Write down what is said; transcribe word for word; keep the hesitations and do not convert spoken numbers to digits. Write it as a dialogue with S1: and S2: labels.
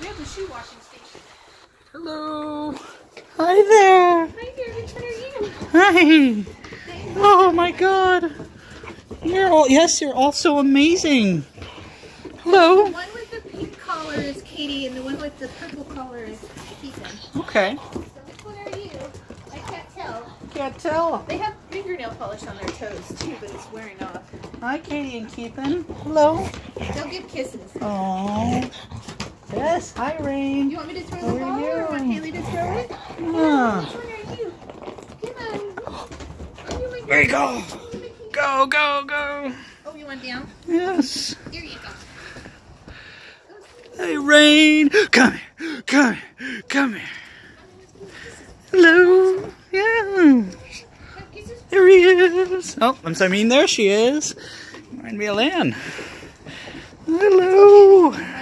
S1: We have the shoe washing station.
S2: Hello. Hi there.
S1: Hi there, which one
S2: Hi.
S1: are you?
S2: Oh my God. You're all, yes, you're all so amazing. Hello.
S1: The one with the pink collar is Katie, and the one with the purple collar is Keethan.
S2: Okay.
S1: So which one are you? I can't tell.
S2: Can't tell.
S1: They have fingernail polish on their toes too, but it's wearing off.
S2: Hi, Katie and Keethan. Hello.
S1: They'll give kisses.
S2: Oh. Yes. Hi, Rain.
S1: You want me to throw
S2: How
S1: the
S2: are
S1: ball
S2: you?
S1: or want Haley to throw it?
S2: Yeah.
S1: Which one are you? Come on. Oh, you might
S2: There you go. Go, go, go.
S1: Oh, you want down?
S2: Yes.
S1: Here you go.
S2: Hey, Rain. Come here. Come here. Come here. Hello. Yeah. There he is. Oh, I'm sorry. I mean, there she is. Remind me of Lan. Hello.